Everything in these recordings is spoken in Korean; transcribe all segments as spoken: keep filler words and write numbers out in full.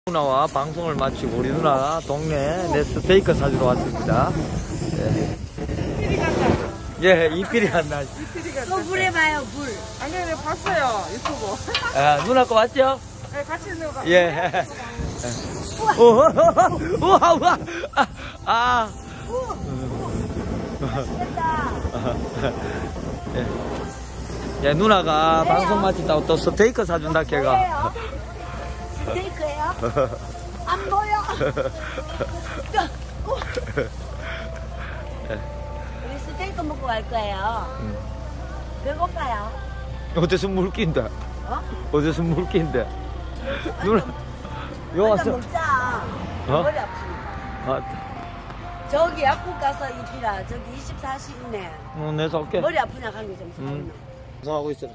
누나와 방송을 마치고 우리 누나 동네 내 스테이크 사주러 왔습니다. 예, 예 이필이 간다. 또 물해봐요, 물. 아니, 네, 봤어요, 유튜브. 아, 누나 거 맞죠? 네, 같이 있는 거. 예. 우와, 우와, 우와. 아, 아. 예. 예, 누나가 왜요? 방송 마친다고 또 스테이크 사준다, 걔가. 뭐예요? 스테이크예요? 안 보여. 우리 스테이크 먹고 갈 거예요. 응. 배고파요. 어디서 물긴데? 어? 어디서 물긴데? 누나, 요 한잔 와서. 먹자. 어? 머리 아프니까. 아, 저기 약국 가서 입히라. 저기 이십사 시 있네. 어, 내서 올게. 머리 아프냐 한게 좀 사오나. 응. 방송하고 있어.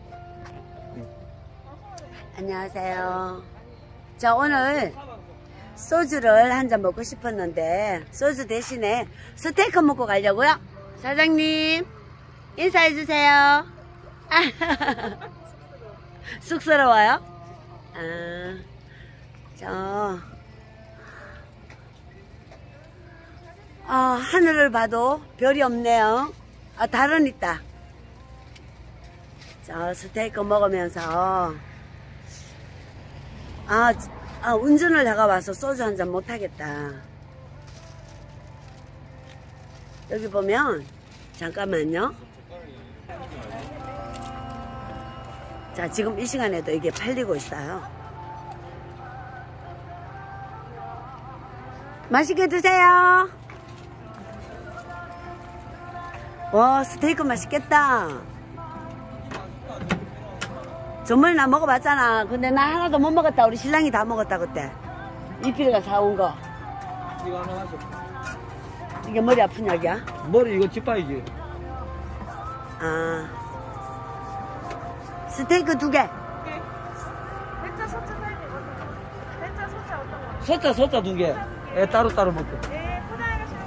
안녕하세요. 자, 오늘 소주를 한 잔 먹고 싶었는데 소주 대신에 스테이크 먹고 가려고요. 사장님 인사해 주세요. 쑥스러워요? 아, 저 아, 하늘을 봐도 별이 없네요. 아, 달은 있다. 저 스테이크 먹으면서 아, 아 운전을 내가 와서 소주 한 잔 못하겠다. 여기 보면 잠깐만요. 자, 지금 이 시간에도 이게 팔리고 있어요. 맛있게 드세요. 와, 스테이크 맛있겠다. 정말 나 먹어봤잖아. 근데 나 하나도 못 먹었다. 우리 신랑이 다 먹었다 그때. 이필이가 사온 거. 이거 하나 하셔. 이게 머리 아픈 약이야? 머리 이거 짚어야지. 아, 스테이크 두 개. 대짜 소짜 살게. 대짜 소짜 어떤 거? 소자 소자 두 개. 예, 따로 따로 먹게. 네, 포장하시는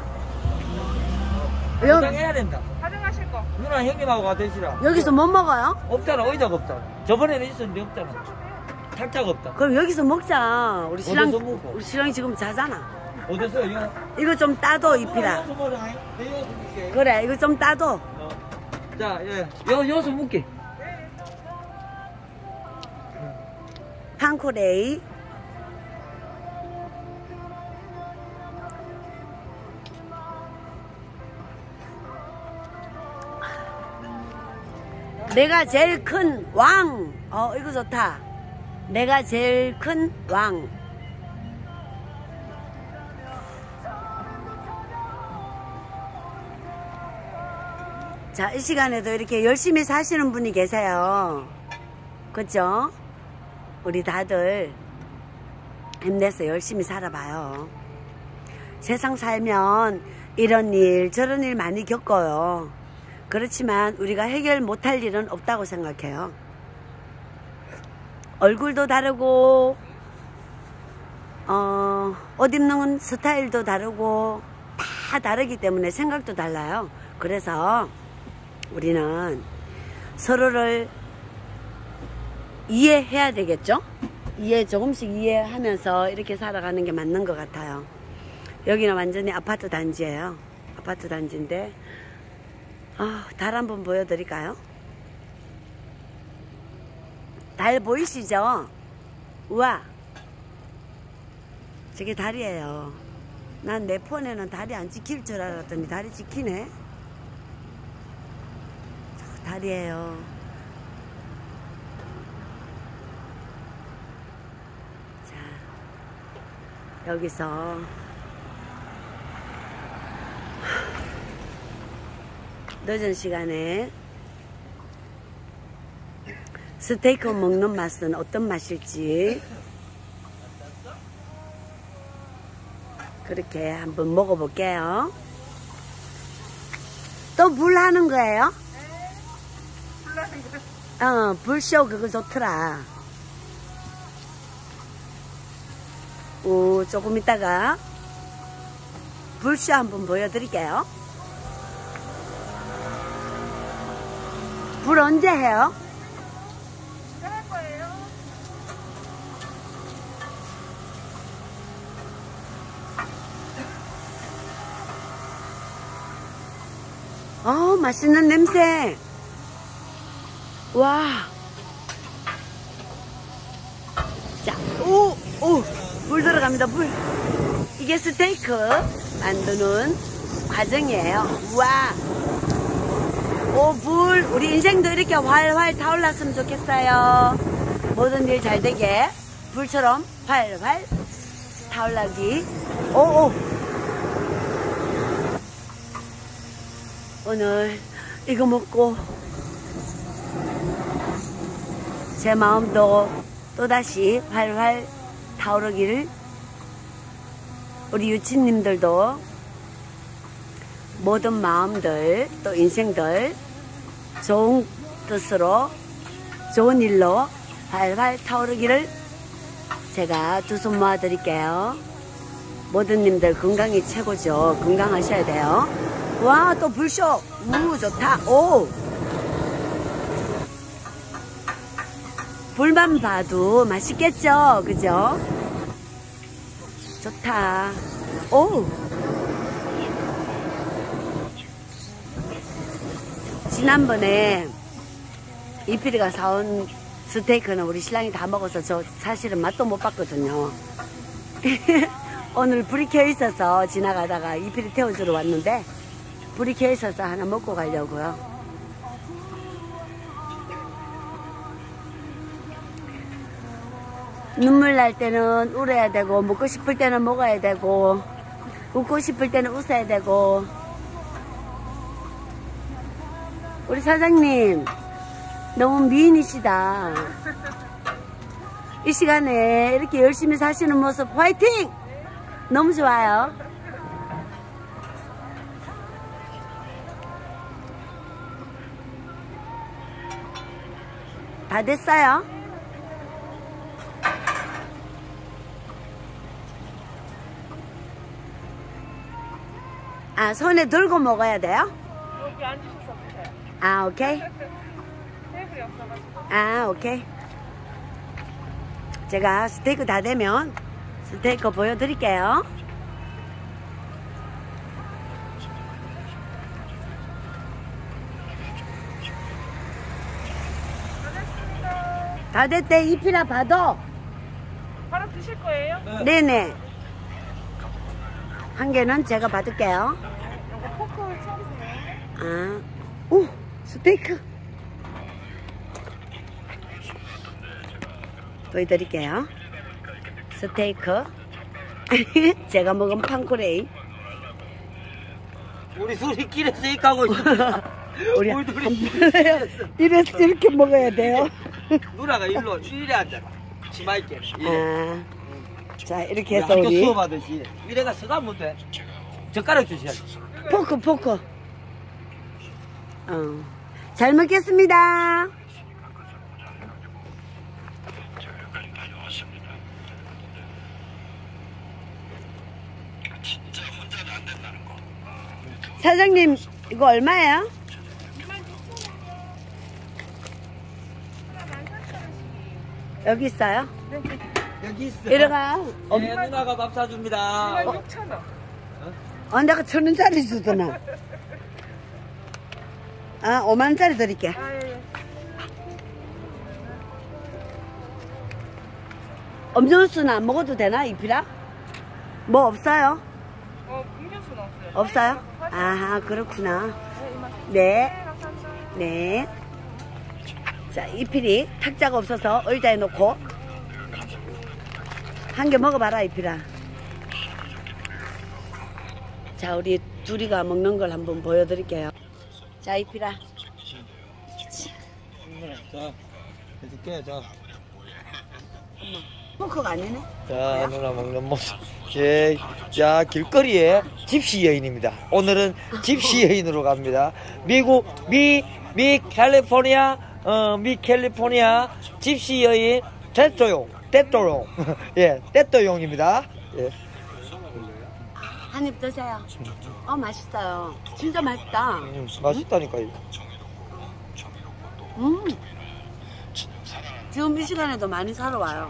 거죠? 여, 포장해야 된다. 가져가실 거. 누나 형님하고 가드시라. 여기서 못 먹어요? 없잖아, 의자가 없잖아. 저번에는 있었는데 없잖아. 탈자가 없다. 그럼 여기서 먹자. 우리 신랑, 어디서 먹어? 우리 신랑이 지금 자잖아. 어디서 이거? 이거 좀 따도 이필아. 여기서 먹어. 여기서 먹게. 그래, 이거 좀 따도. 어. 자, 예, 여 여기서 먹게. 판코레이. 내가 제일 큰 왕. 어, 이거 좋다. 내가 제일 큰 왕. 자, 이 시간에도 이렇게 열심히 사시는 분이 계세요. 그죠? 우리 다들 힘내서 열심히 살아봐요. 세상 살면 이런 일 저런 일 많이 겪어요. 그렇지만 우리가 해결 못할 일은 없다고 생각해요. 얼굴도 다르고 어, 옷 입는 스타일도 다르고 다 다르기 때문에 생각도 달라요. 그래서 우리는 서로를 이해해야 되겠죠? 이해 조금씩 이해하면서 이렇게 살아가는 게 맞는 것 같아요. 여기는 완전히 아파트 단지예요. 아파트 단지인데 아, 달 한번 보여드릴까요? 달 보이시죠? 우와, 저게 달이에요. 난 내 폰에는 달이 안 찍힐 줄 알았더니 달이 찍히네. 저 달이에요. 자, 여기서 늦은 시간에 스테이크 먹는 맛은 어떤 맛일지 그렇게 한번 먹어볼게요. 또 물 하는 거예요? 어, 불쇼 그거 좋더라. 오, 조금 있다가 불쇼 한번 보여드릴게요. 불 언제 해요? 할 거예요. 오, 맛있는 냄새. 와. 자, 오, 오, 물 들어갑니다, 물. 이게 스테이크 만드는 과정이에요. 와. 오, 불. 우리 인생도 이렇게 활활 타올랐으면 좋겠어요. 모든 일 잘 되게 불처럼 활활 타올라기. 오, 오. 오늘 이거 먹고 제 마음도 또다시 활활 타오르기를, 우리 유치님들도 모든 마음들 또 인생들 좋은 뜻으로 좋은 일로 활활 타오르기를 제가 두 손 모아 드릴게요. 모든 님들 건강이 최고죠. 건강하셔야 돼요. 와, 또 불쇼. 우, 좋다. 오. 불만 봐도 맛있겠죠? 그죠? 좋다. 오. 지난번에 이필이가 사온 스테이크는 우리 신랑이 다 먹어서 저 사실은 맛도 못 봤거든요. 오늘 불이 켜 있어서 지나가다가 이필이 태워주러 왔는데 불이 켜 있어서 하나 먹고 가려고요. 눈물 날 때는 울어야 되고, 먹고 싶을 때는 먹어야 되고, 웃고 싶을 때는 웃어야 되고. 우리 사장님 너무 미인이시다. 이 시간에 이렇게 열심히 사시는 모습 화이팅! 너무 좋아요. 다 됐어요. 아, 손에 들고 먹어야 돼요? 여기 앉으셔서 드세요. 아, 오케이. 테이블이 없어가지고. 아, 오케이. 제가 스테이크 다 되면 스테이크 보여드릴게요. 다 됐대. 잎이나 봐도. 바로 드실 거예요? 네네. 한 개는 제가 받을게요. 이거 포크 쳐주세요. 아, 오, 스테이크. 보여드릴게요. 스테이크. 제가 먹은 팡쿠레이. 우리 둘이 길에 세익하고 있어. 우리 우리 둘이 이래서 이렇게 먹어야 돼요. 누나가 일로 이래 앉아라. 치마 있게. 아, 자, 이렇게 해서 학교 우리 수업하듯이 이래가 쓰다 못해. 젓가락 주셔야지. 포크 포크. 어, 잘 먹겠습니다. 사장님, 이거 얼마예요? 여기 있어요? 여기 있어. 이리가. 어, 네, 누나가 밥 사줍니다. 이만 육천 원. 어, 내가 천 원짜리 주더나. 아, 오만 원짜리 드릴게. 아, 예, 예. 음료수는 안 먹어도 되나, 이피라? 뭐 없어요? 어, 음료수는 없어요. 없어요? 아, 그렇구나. 네, 감사합니다. 네. 자, 이필이 탁자가 없어서 의자에 놓고 한 개 먹어봐라, 이필아. 자, 우리 둘이가 먹는 걸 한번 보여드릴게요. 자, 이필아. 자, 해줄게, 자. 포크가 아니네. 자, 누나 먹는 모습. 예, 자, 길거리에 집시 여인입니다. 오늘은 집시 여인으로 갑니다. 미국, 미, 미 캘리포니아, 어, 미 캘리포니아 집시 여인 떼또용, 떼또용. 예, 떼또용입니다. 예. 한 입 드세요. 어, 맛있어요. 진짜 맛있다. 음, 맛있다니까요. 음. 지금 이 시간에도 많이 사러 와요.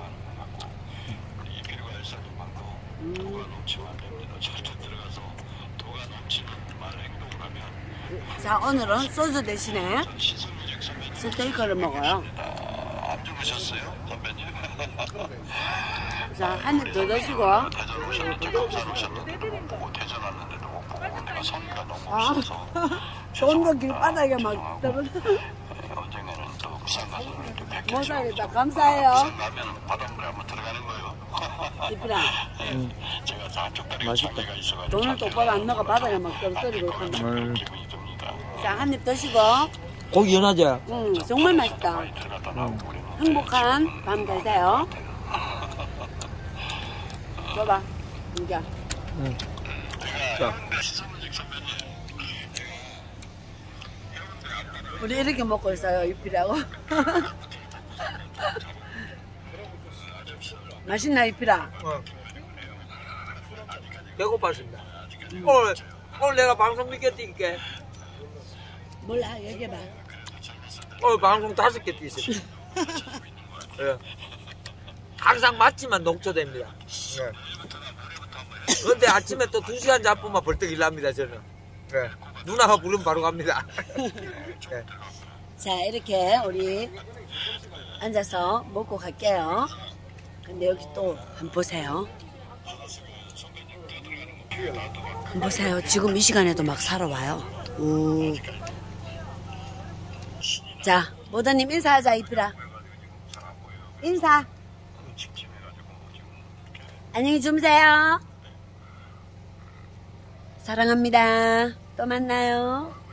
음. 자, 오늘은 소주 대신에 스테이크를 먹어요. 안 주무셨어요, 선배님? 자, 한 입 더 드시고. 대전 오셨는데 감사 오셨는데 못 보고 대전 왔는데도 못 보고 내가 성의가 너무 아, 없어서 좋은 거 길바닥에 막 떨어져. 언젠가는 또 부산 가서 또 뵙겠죠. 못 살겠다. 감사해요. 부산 가면 바닷물에 한번 들어가는 거예요. 이쁘라. 제가 저쪽 다리가 맛있다. 장애가 있어가지고 돈을 똑바로 안 넣어 바닥에 막 떨어뜨리고 있었네. 음. 기분이 듭니다. 자, 한 입 드시고. 고기 연하죠? 음, 정말 맛있다. 들어가다 나오고 그러면 행복한 밤 되세요. 봐봐. 이게. 응. 자, 우리 이렇게 먹고 있어요, 이피라고. 맛있나, 이피라? 어. 배고팠습니다. 오늘, 오늘 내가 방송 몇 개 뛸게. 몰라, 얘기해봐. 오늘 방송 다섯 개 뛰었습니다. 예. 항상 맞지만 녹초됩니다. 예. 그런데 아침에 또 두 시간 잡으면 벌떡 일납니다, 저는. 예. 누나가 부르면 바로 갑니다. 예. 자, 이렇게 우리 앉아서 먹고 갈게요. 근데 여기 또 한번 보세요. 한번 보세요. 지금 이 시간에도 막 사러 와요. 오. 자, 모더님 인사하자, 이피라. 인사. 안녕히 주무세요. 사랑합니다. 또 만나요.